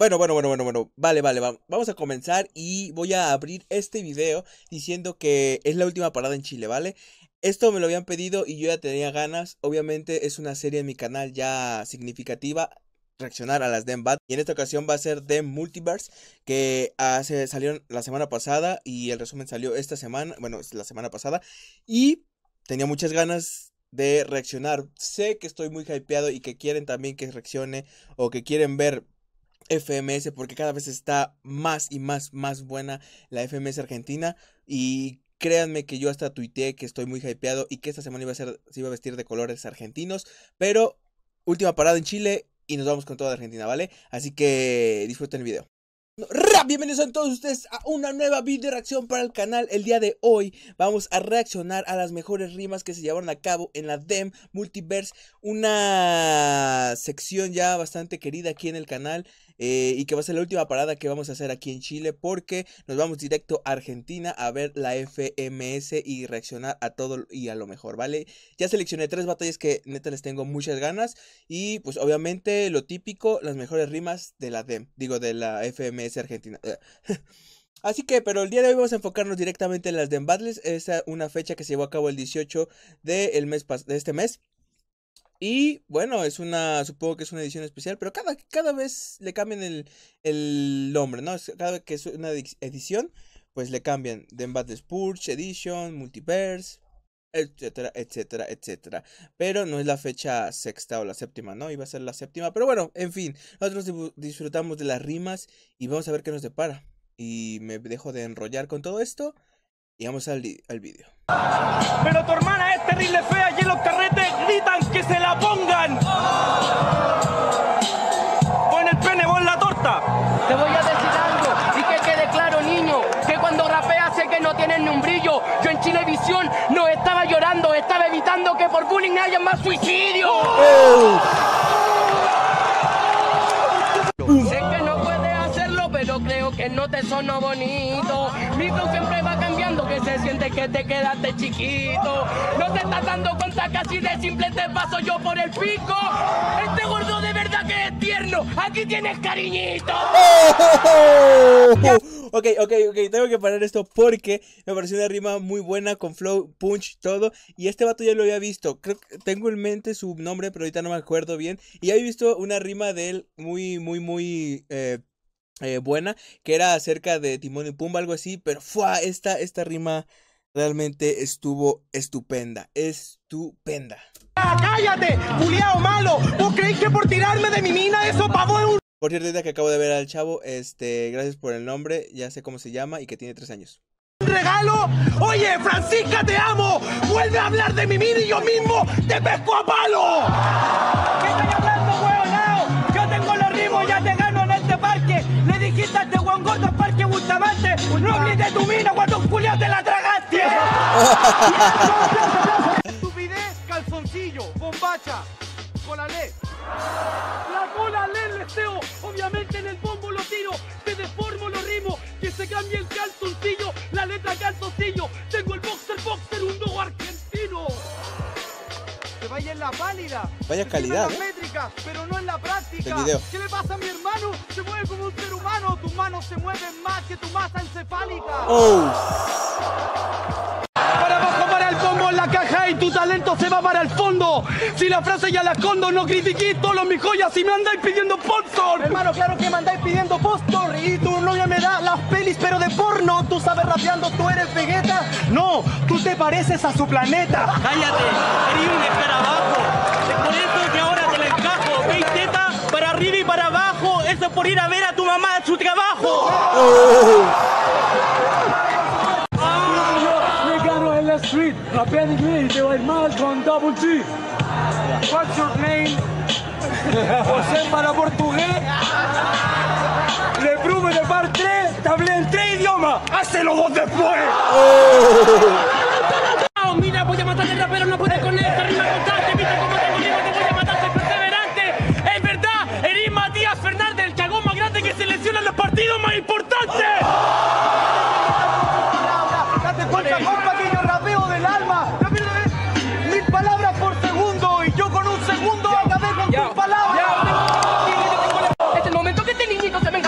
Vale, vamos a comenzar y voy a abrir este video diciendo que es la última parada en Chile, ¿vale? Esto me lo habían pedido y yo ya tenía ganas. Obviamente es una serie en mi canal ya significativa, reaccionar a las Dem Battles. Y en esta ocasión va a ser Dem Multiverse, que salieron la semana pasada y el resumen salió esta semana, bueno, es la semana pasada. Y tenía muchas ganas de reaccionar. Sé que estoy muy hypeado y que quieren también que reaccione o que quieren ver FMS, porque cada vez está más y más buena la FMS argentina. Y créanme que yo hasta tuiteé que estoy muy hypeado y que esta semana se iba a vestir de colores argentinos. Pero última parada en Chile y nos vamos con toda Argentina, ¿vale? Así que disfruten el video. Bienvenidos a todos ustedes a una nueva video reacción para el canal. El día de hoy vamos a reaccionar a las mejores rimas que se llevaron a cabo en la Dem Multiverse, una sección ya bastante querida aquí en el canal, y que va a ser la última parada que vamos a hacer aquí en Chile, porque nos vamos directo a Argentina a ver la FMS y reaccionar a todo y a lo mejor, ¿vale? Ya seleccioné 3 batallas que neta les tengo muchas ganas y pues obviamente lo típico, las mejores rimas de la Dem, digo de la FMS argentina. Así que, pero el día de hoy vamos a enfocarnos directamente en las Dem Battles. Es una fecha que se llevó a cabo el 18 de este mes. Y bueno, supongo que es una edición especial, pero cada vez le cambian el nombre, ¿no? Cada vez que es una edición, pues le cambian Dem Battles Purge Edition, Multiverse, etcétera, etcétera, etcétera. Pero no es la fecha sexta o la séptima, ¿no? Iba a ser la séptima, pero bueno, en fin. Nosotros disfrutamos de las rimas y vamos a ver qué nos depara. Y me dejo de enrollar con todo esto y vamos al video. Pero tu hermana es terrible fea y en los carretes gritan que se la pongan. Pon el pene, pon la torta. Te voy a decir algo y que quede claro, niño, que cuando rapeas sé que no tienes ni un brillo. Yo en Chilevisión no estaba llorando, estaba evitando que por bullying haya más suicidio. Sé que no puedes hacerlo, pero creo que no te sonó bonito. Mi flow siempre va cambiando, que se siente que te quedaste chiquito. No te estás dando cuenta que así de simple te paso yo por el pico. Este gordo de verdad que es tierno, aquí tienes cariñito. Ok, tengo que parar esto porque me pareció una rima muy buena con flow, punch, todo. Y este vato ya lo había visto, creo que tengo en mente su nombre, pero ahorita no me acuerdo bien. Y había visto una rima de él muy buena, que era acerca de Timón y Pumba, algo así. Pero esta rima realmente estuvo estupenda. ¡Cállate, culiao malo! ¿Vos creéis que por tirarme de mi mina eso pavó es un... Por cierto, ahorita que acabo de ver al chavo, gracias por el nombre, ya sé cómo se llama y que tiene 3 años. regalo? Oye, Francisca, te amo. Vuelve a hablar de mi mina y yo mismo te pesco a palo. ¿Qué estoy hablando, huevonao? Yo tengo los ritmos, ya te gano en este parque. Le dijiste a este huevón gordo al Parque Bustamante, no hables de tu mina cuando un culiao te la tragaste. Estupidez, calzoncillo, bombacha, colalé. La colalé, lesteo, obviamente en el bombo lo tiro. Te deformo los ritmos, que se cambie el calzoncillo. La letra calzoncillo, tengo el boxer, un nuevo argentino. Que vaya en la válida. Vaya calidad, en la métrica, pero no en la práctica. El video. ¿Qué le pasa a mi hermano? Se mueve como un ser humano. Tus manos se mueven más que tu masa encefálica. Para abajo, para el pombo en la caja y tu talento se va para el fondo. Si la frase ya la escondo, no critiquís todos mis joyas y me andáis pidiendo postor. Hermano, claro que me andáis pidiendo postor. Y tu novia me da las pelis, pero de porno. Tú sabes rapeando, tú eres Vegeta. No, tú te pareces a su planeta. Cállate, eres un escarabajo. Es por eso que ahora te la encajo. ¿Veis teta? Para arriba y para abajo. Eso es por ir a ver a tu mamá a su trabajo. Street, rapea en inglés y te va a ir mal con Double G. What's your name? José para portugués. Le pruebe de par 3, te hablé en 3 idiomas. ¡Hácelo vos después! Oh, mira, voy a matar al rapero, no puedes con esta rima constante. Viste cómo te conmigo, te voy a matar, soy perseverante. Es verdad, eres Matías Fernández, el cagón más grande que selecciona los partidos más importantes. Date cuenta, compa, que yo rapeo del alma. 1000 palabras por segundo y yo con un segundo acabé con tus palabras. Es el momento que este niñito se me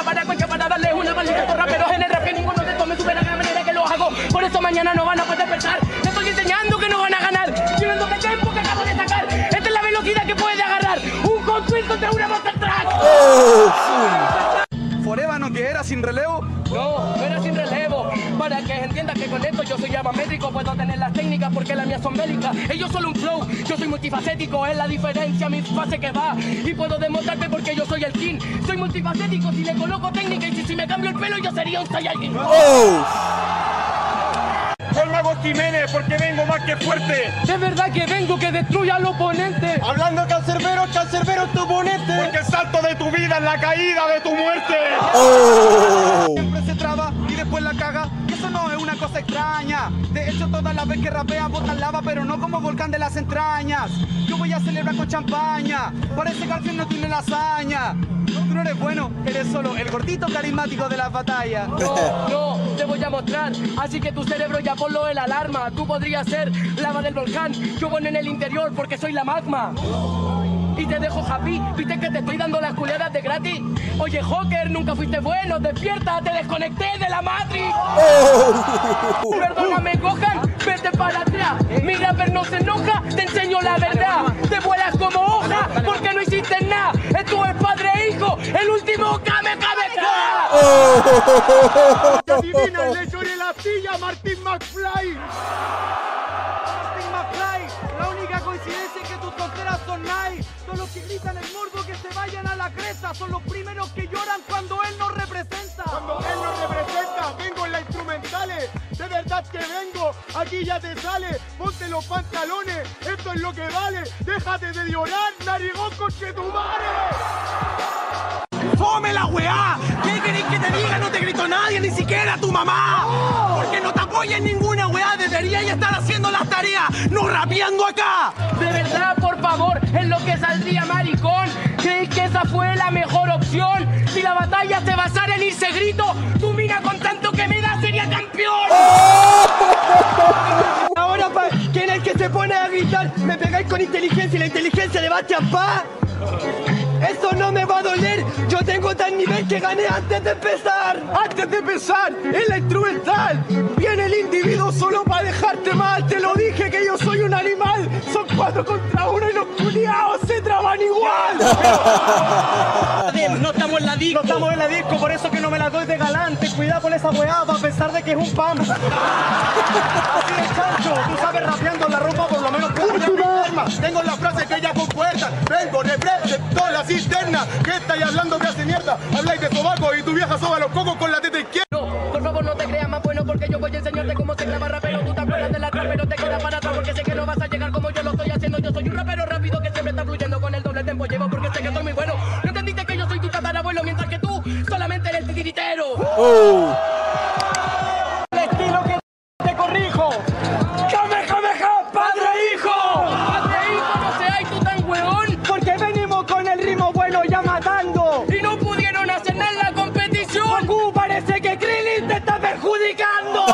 ¡Oh! Forévano que era sin relevo. No, no era sin relevo. Para que entiendas que con esto yo soy métrico, puedo tener las técnicas porque las mías son bélicas. Ellos solo un flow, yo soy multifacético, es la diferencia, mi fase que va. Y puedo demostrarte porque yo soy el king. Soy multifacético si le coloco técnica y si me cambio el pelo yo sería un Saiyajin. ¡Oh! Soy Mago Jiménez porque vengo más que fuerte. De verdad que vengo que destruya al oponente. Hablando cancerbero es tu oponente. Porque el salto de tu vida es la caída de tu muerte. ¡Oh! Siempre se traba y después la caga. Y eso no es una cosa extraña. De hecho, todas las veces que rapea botan lava, pero no como volcán de las entrañas. Yo voy a celebrar con champaña. Parece que al fin no tiene la hazaña. Tú no eres bueno, eres solo el gordito carismático de las batallas. No, te voy a mostrar. Así que tu cerebro ya ponlo en alarma. Tú podrías ser lava del volcán. Yo voy en el interior porque soy la magma. Y te dejo happy, viste que te estoy dando las culiadas de gratis. Oye, Joker, nunca fuiste bueno, despierta, te desconecté de la Matrix. Perdóname, Gohan, vete para atrás. Mi rapper no se enoja, te enseño la verdad. Te vuelas como hoja, porque no hiciste nada. Esto es padre e hijo, el último Kamehameha. Adivina, le lloré la silla a Martín McFly. Martín McFly, la única coincidencia es que tus tonteras son nice. Son los que gritan el morbo que se vayan a la cresta. Son los primeros que lloran cuando él nos representa. Cuando él nos representa, vengo en las instrumentales. De verdad que vengo, aquí ya te sale. Ponte los pantalones, esto es lo que vale. Déjate de llorar, narigón conchetumare. ¡Fome la weá! ¿Qué querés que te diga? No te gritó nadie, ni siquiera tu mamá. Porque no te apoya en ninguna weá. Deberías estar haciendo las tareas, no rapeando acá. De verdad, por favor, es lo que saldría, maricón. ¿Crees que esa fue la mejor opción? Si la batalla se basara en irse grito, tu mina con tanto que me da sería campeón. Ahora, ¿quién es el que se pone a gritar? Me pegáis con inteligencia y la inteligencia le va a champar. Eso no me va a doler. Yo tengo tal nivel que gané antes de empezar. Antes de empezar, es la instrumental. Viene el individuo solo para dejarte mal. Te lo dije que yo soy un animal. Son 4 contra 1 y los culiados se traban igual. No estamos en la disco. No estamos en la disco, por eso que no me la doy de galante. Cuidado con esa weá, a pesar de que es un pam. Así de chancho, tú sabes rapeando la ropa, por lo menos puedo arma. Tengo la frase que ella concuerda. Vengo, represento la cisterna. ¿Qué estáis hablando que hace mierda? Habláis de sobaco y tu vieja soba los cocos con la teta izquierda. No, por favor no te creas más bueno porque yo voy a enseñarte cómo se graba rapero. Tú te acuerdas de la trap, pero te quedas para atrás porque sé que no vas a llegar como yo lo estoy haciendo. Yo soy un rapero rápido que siempre está fluyendo con el doble tempo. Llevo porque sé que soy muy bueno. No entendiste que yo soy tu tatarabuelo mientras que tú solamente eres titiritero. ¡Oh! El estilo que te corrijo. ¡Kamehameha, padre e hijo! ¡Padre e hijo, no seáis tú tan hueón! Porque venimos con el ritmo bueno ya matando. Y no pudieron hacer nada en la competición. Goku, parece que Krillin te está perjudicando.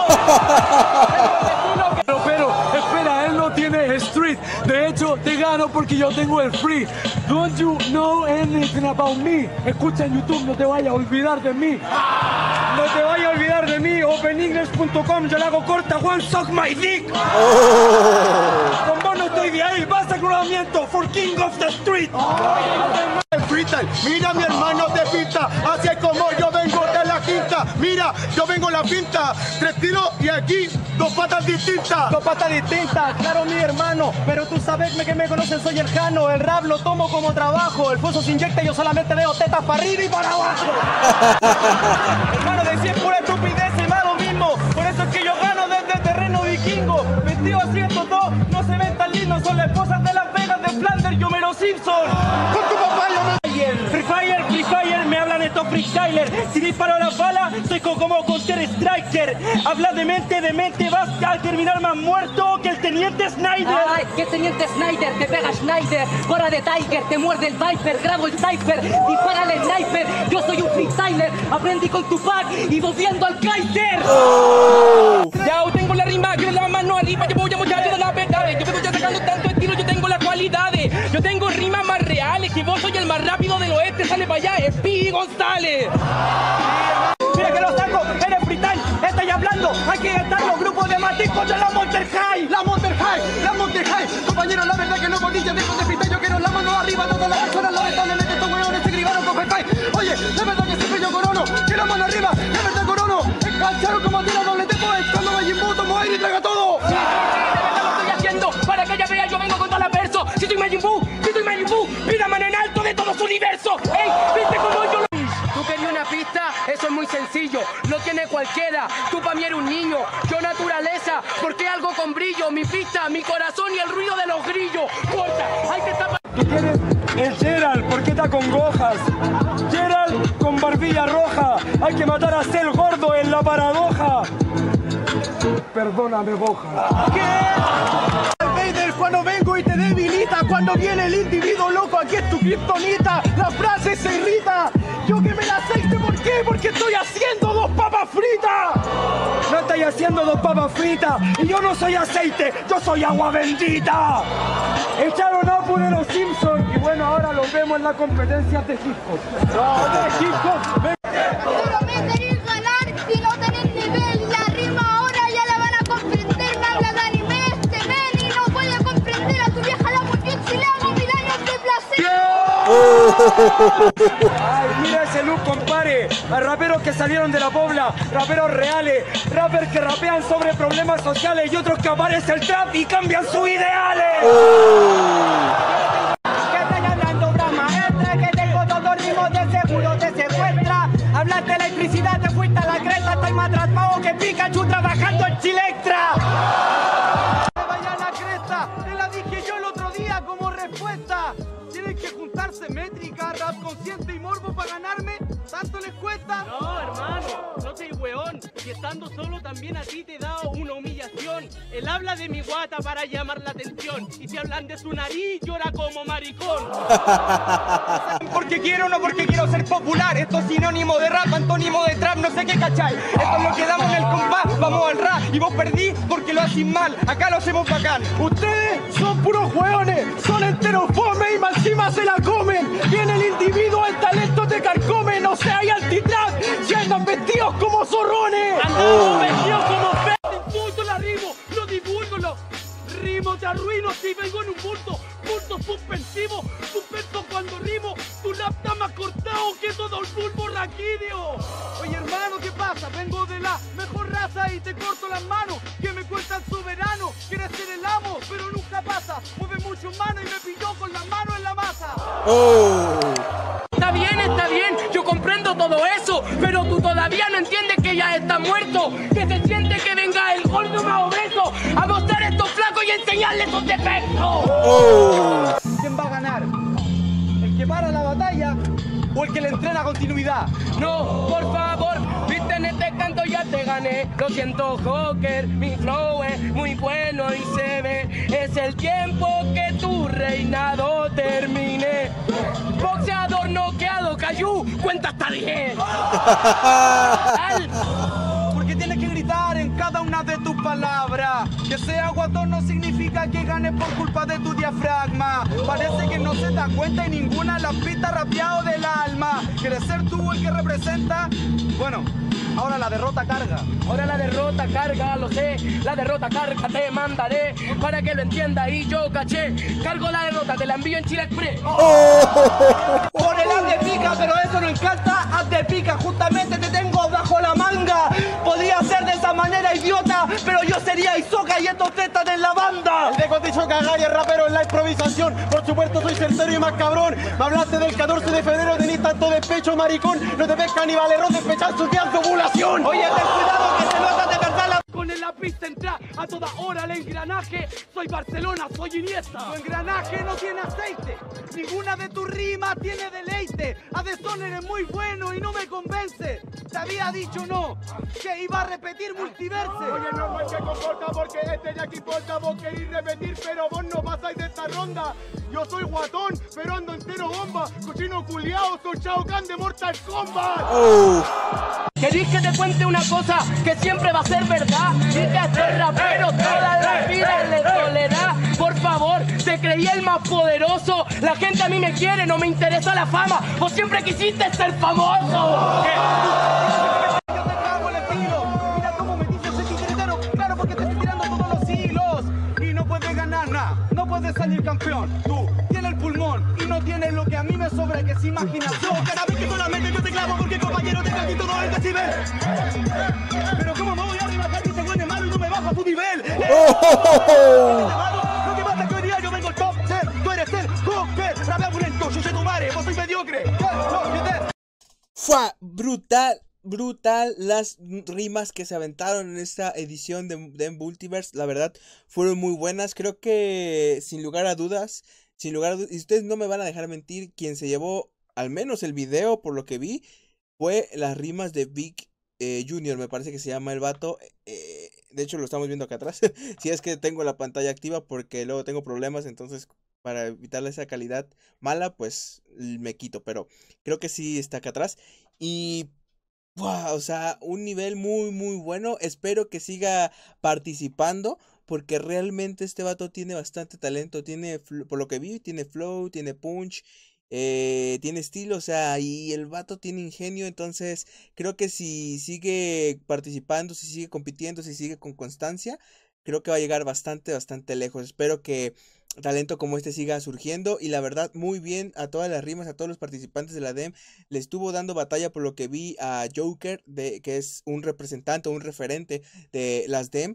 Pero, espera, él no tiene street. De hecho, te gano porque yo tengo el free. Don't you know anything about me? Escucha en YouTube, no te vayas a olvidar de mí. No te vayas a olvidar de mí. OpenEnglish.com, yo la hago corta. One suck my dick. Con vos no estoy de ahí. Vas a cruzamiento for King of the Street. Freestyle. Mira, mi hermano te pinta. Así es como yo vengo de la quinta. Mira, yo vengo la pinta. 3 tiros y aquí 2 patas distintas. 2 patas distintas, claro, mi hermano. Pero tú sabes que me conocen, soy el Jano. El rap lo tomo como trabajo. El pozo se inyecta y yo solamente veo tetas para arriba y para abajo. Hermano, decía pura estupidez y más lo mismo. Por eso es que yo gano desde el terreno vikingo. Vestido así estos dos, no se ven tan lindos. Son las esposas de Las Vegas de Flanders y Homero Simpson. Con tu papá yo me... Free Fire, me hablan estos freestylers. Si disparo las balas, soy como Counter Striker. Hablas de mente, vas a terminar más muerto que el Teniente Snyder. Ay, que Teniente Snyder, te pega Schneider, hora de Tiger, te muerde el Viper, grabo el Cypher, dispara el Sniper, yo soy un freestyler, aprendí con Tupac y volviendo al Kaiser. Ya tengo la rima, que la mano arriba, yo voy a mostrar la verdad. Yo vengo ya sacando tanto estilo, yo tengo las cualidades. Yo tengo rimas más reales, que vos soy el más rápido del oeste, sale para allá, es Pi González. Mira que lo saco, eres freestyle, estoy hablando. Aquí están los grupos de Matic contra la Monster High. La Monster High. Compañeros, la verdad que no bonilla, dejo de freestyle, yo quiero la mano arriba, todas las personas lamentablemente estos huevones se gribaron con freestyle. una pista? Eso es muy sencillo, lo tiene cualquiera. Tú pa' mí eres un niño, yo naturaleza, porque algo con brillo. Mi pista, mi corazón y el ruido de los grillos. Corta, hay que tapar. Tú tienes el Gerald, ¿por qué está con gojas? Gerald con barbilla roja. Hay que matar a Cell Gordo en la paradoja. Perdóname, Boja. ¿Qué? Vader cuando vengo y te debilita. Cuando viene el individuo loco, aquí es tu kriptonita. La frase se irrita. Yo que me la aceite, ¿por qué? Porque estoy haciendo 2 papas fritas. No estoy haciendo 2 papas fritas. Y yo no soy aceite, yo soy agua bendita. Echaron a Apu de los Simpsons. Y bueno, ahora los vemos en la competencia de hip hop. No, de hip hop. Pero me queréis ganar y no tenéis nivel. La rima ahora ya la van a comprender. Me habla de anime este men y no puede comprender a tu vieja la porque si le hago 1000 años de placer. Ay, mira ese look, compare. A raperos que salieron de la pobla, raperos reales, rappers que rapean sobre problemas sociales y otros que aparece el trap y cambian sus ideales. ¿Qué estoy hablando, obra maestra? Que tengo todos los ritmos de seguro te secuestra. Hablas de electricidad, te fuiste a la cresta. Estoy más atrapado que Pikachu trabajando en Chilectra. ¡Me vaya a la cresta! Te la dije yo el otro día como respuesta. Tienen que juntarse métrica, rap consciente y morbo para ganarme. ¿Tanto les cuesta? No, hermano, no seas weón. Y estando solo también a ti te da una humillación. Él habla de mi guata para llamar la atención. Y si hablan de su nariz, llora como maricón. Porque quiero, no porque quiero ser popular. Esto es sinónimo de rap, antónimo de trap, no sé qué cachai. Esto es lo que damos en el compás, vamos al rap. Y vos perdí porque lo hacís mal, acá lo hacemos bacán. Ustedes son puros hueones, son enteros fome y más encima se la comen. Viene el individuo, el talento te carcome. No sé, hay antitrap, y andan vestidos como zorrones. Andamos vestidos como fe. Disputo la rimo, lo divulgo, lo rimo, te arruino si vengo en un punto suspensivo. Suspenso cuando rimo, tu rap está más cortado que todo el bulbo raquídeo. Oye hermano, ¿qué pasa? Vengo de la mejor raza y te corto las manos. Que me cuesta el soberano, quieres ser el amo, pero nunca pasa. Mueve mucho mano y me pilló con las manos en la masa. Está bien, yo comprendo todo eso, pero tú todavía no entiendes que ya está muerto, que se siente que venga el gordo más obeso a mostrar estos flacos y enseñarles sus defectos. ¿Quién va a ganar? ¿El que para la batalla o el que le entrena continuidad? No, por favor, viste en este canto ya te gané. Lo siento, Joker, mi flow es muy bueno y se ve. Es el tiempo que tu reinado termine. Boxeador noqueado, Cayu, cuenta hasta 10. Porque tienes que gritar en cada una de tus palabras. Que sea guatón no significa que ganes por culpa de tu diafragma. Parece que no se da cuenta y ninguna la pista rapeado del alma. ¿Quieres ser tú el que representa? Bueno, ahora la derrota carga. Ahora la derrota carga, lo sé. La derrota carga te mandaré para que lo entienda y yo caché. Cargo la derrota, te la envío en Chile Express. Por el haz de pica, pero eso no encanta. Haz de pica, justamente te tengo bajo la manga. Podría ser de esa manera, idiota, pero yo sería Hisoka y estos tres están en la banda. El de Coticho Cagay, el rapero en la improvisación. Por supuesto soy tercero y más cabrón. Me hablaste del 14 de febrero, tenés tanto despecho, maricón. No te ves canibalerón, despechar sus días de ovulación. Oye, ten cuidado que se nota de verdad la... Con el lápiz entra a toda hora el engranaje. Soy Barcelona, soy Iniesta. Tu engranaje no tiene aceite. Ninguna de tus rimas tiene deleite. Adesón eres muy bueno y no me convence. Te había dicho no, que iba a repetir multiverse. Oye, no es que comporta porque este de aquí importa. Vos querís repetir, pero vos no pasáis de esta ronda. Yo soy guatón, pero ando entero bomba. Cochino culiao, soy Shao Kahn de Mortal Kombat. ¿Querís que te cuente una cosa que siempre va a ser verdad? Y que a este rapero toda la vida le dolerá. Por favor, te creí el más poderoso. La gente a mí me quiere, no me interesa la fama. Vos siempre quisiste ser famoso. Yo te cago el estilo. Mira cómo me dices ese titiritero. Claro, porque te estoy tirando todos los hilos. Y no puedes ganar nada, no puedes salir campeón. Tú tienes el pulmón y no tienes lo que a mí me sobra, que es imaginación. Cada vez que solamente yo te clavo porque compañero te casi todo el decibel. Pero cómo me voy a rebajar si te huele malo y no me bajo a tu nivel. Lo que pasa es que hoy día yo vengo el top, tú eres el Joker. Rapea lento, yo soy tu madre, vos soy mediocre. ¡Fua! Brutal. Brutal las rimas que se aventaron en esta edición de Multiverse. La verdad, fueron muy buenas. Creo que sin lugar a dudas, y ustedes no me van a dejar mentir, quien se llevó al menos el video, por lo que vi, fue las rimas de Big Junior, me parece que se llama el vato. De hecho, lo estamos viendo acá atrás. Si es que tengo la pantalla activa, porque luego tengo problemas, entonces para evitarle esa calidad mala, pues me quito. Pero creo que sí está acá atrás. Y wow, o sea, un nivel muy muy bueno. Espero que siga participando, porque realmente este vato tiene bastante talento. Tiene, por lo que vi, tiene flow, tiene punch, tiene estilo, o sea, y el vato tiene ingenio. Entonces creo que si sigue participando, si sigue compitiendo, si sigue con constancia, creo que va a llegar bastante lejos. Espero que talento como este siga surgiendo. Y la verdad, muy bien a todas las rimas, a todos los participantes de la DEM. Le estuvo dando batalla, por lo que vi, a Joker, que es un representante, un referente de las DEM.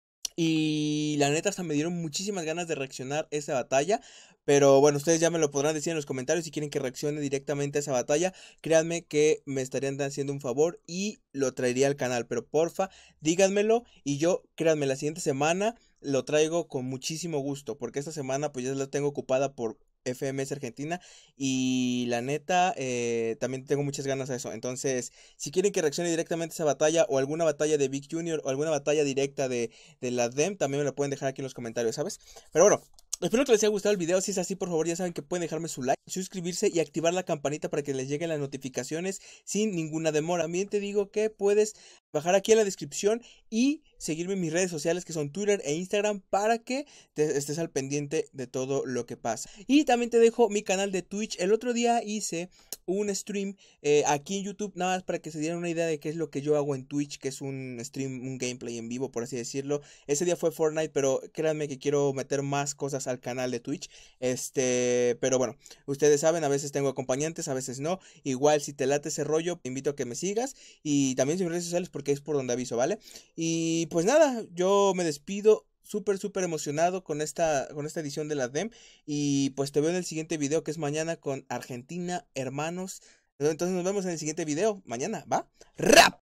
Y la neta hasta me dieron muchísimas ganas de reaccionar a esa batalla. Pero bueno, ustedes ya me lo podrán decir en los comentarios si quieren que reaccione directamente a esa batalla. Créanme que me estarían haciendo un favor y lo traería al canal. Pero porfa, díganmelo y yo, créanme, la siguiente semana lo traigo con muchísimo gusto. Porque esta semana pues ya la tengo ocupada por FMS Argentina. Y la neta, también tengo muchas ganas a eso. Entonces, si quieren que reaccione directamente a esa batalla, o alguna batalla de Big Junior, o alguna batalla directa de la DEM, también me la pueden dejar aquí en los comentarios, ¿sabes? Pero bueno, espero que les haya gustado el video. Si es así, por favor, ya saben que pueden dejarme su like, suscribirse y activar la campanita para que les lleguen las notificaciones sin ninguna demora. También te digo que puedes bajar aquí en la descripción y seguirme en mis redes sociales, que son Twitter e Instagram, para que estés al pendiente de todo lo que pasa. Y también te dejo mi canal de Twitch. El otro día hice un stream aquí en YouTube, nada más para que se dieran una idea de qué es lo que yo hago en Twitch, que es un stream, un gameplay en vivo, por así decirlo. Ese día fue Fortnite, pero créanme que quiero meter más cosas al canal de Twitch. Pero bueno, ustedes saben, a veces tengo acompañantes, a veces no. Igual, si te late ese rollo, te invito a que me sigas. Y también en mis redes sociales, porque es por donde aviso, ¿vale? Y pues nada, yo me despido. Súper emocionado con esta edición de la DEM. Y pues te veo en el siguiente video, que es mañana, con Argentina, hermanos. Entonces nos vemos en el siguiente video mañana, ¿va? ¡Rap!